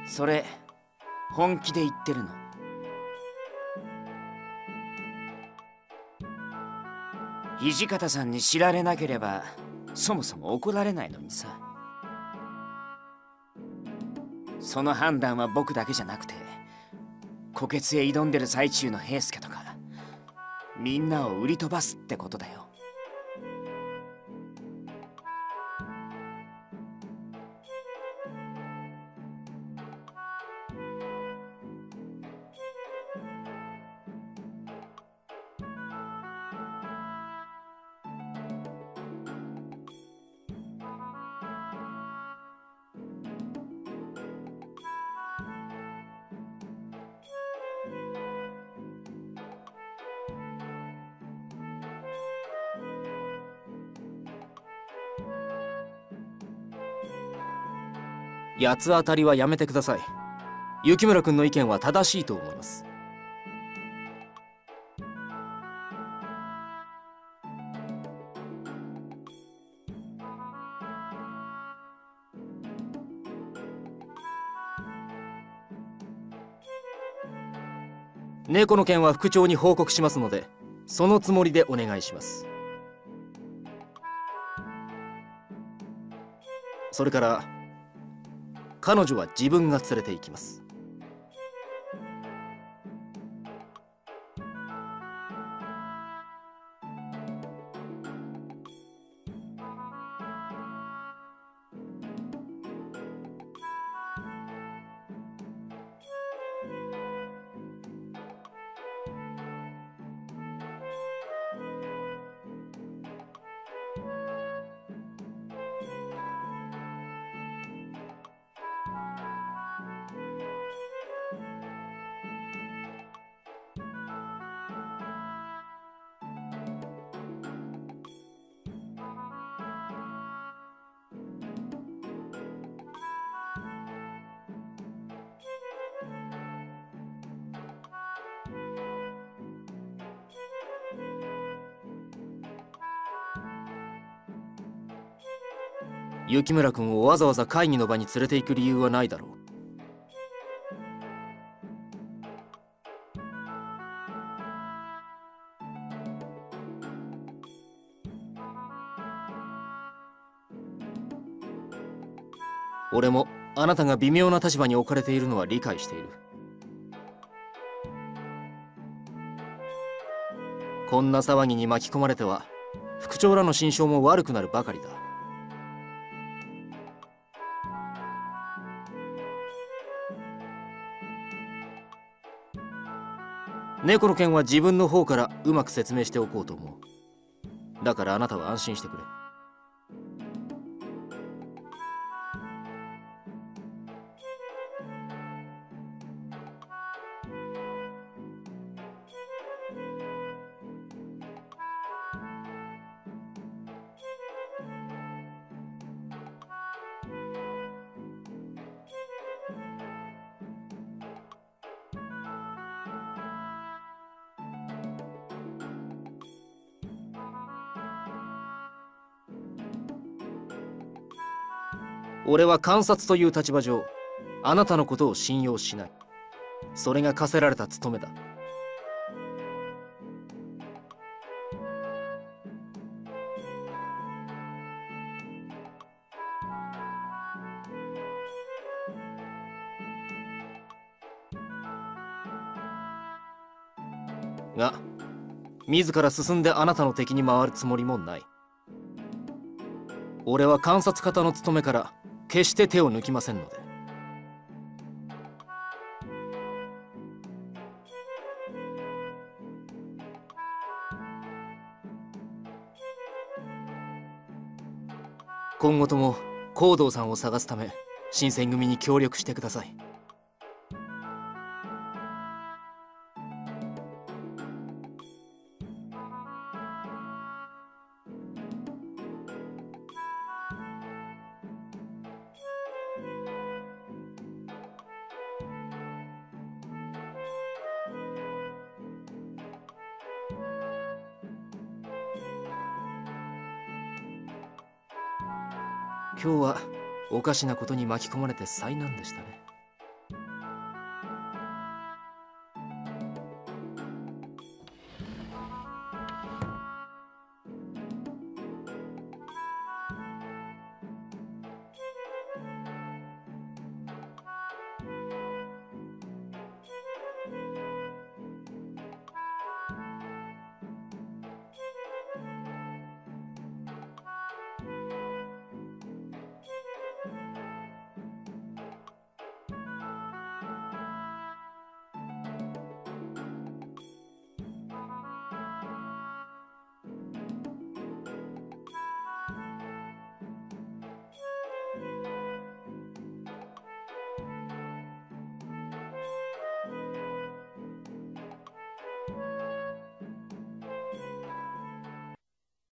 それ本気で言ってるの？土方さんに知られなければそもそも怒られないのにさ。その判断は僕だけじゃなくて、虎穴へ挑んでる最中の平助とかみんなを売り飛ばすってことだよ。 八つ当たりはやめてください。雪村君の意見は正しいと思います。猫の件は副長に報告しますので、そのつもりでお願いします。それから彼女は自分が連れて行きます。雪村君をわざわざ会議の場に連れて行く理由はないだろう。俺もあなたが微妙な立場に置かれているのは理解している。こんな騒ぎに巻き込まれては副長らの心象も悪くなるばかりだ。猫の件は自分の方からうまく説明しておこうと思う。だからあなたは安心してくれ。俺は監察という立場上、あなたのことを信用しない。それが課せられた務めだ。が、自ら進んであなたの敵に回るつもりもない。俺は監察方の務めから決して手を抜きませんので。今後とも光道さんを探すため新選組に協力してください。今日はおかしなことに巻き込まれて災難でしたね。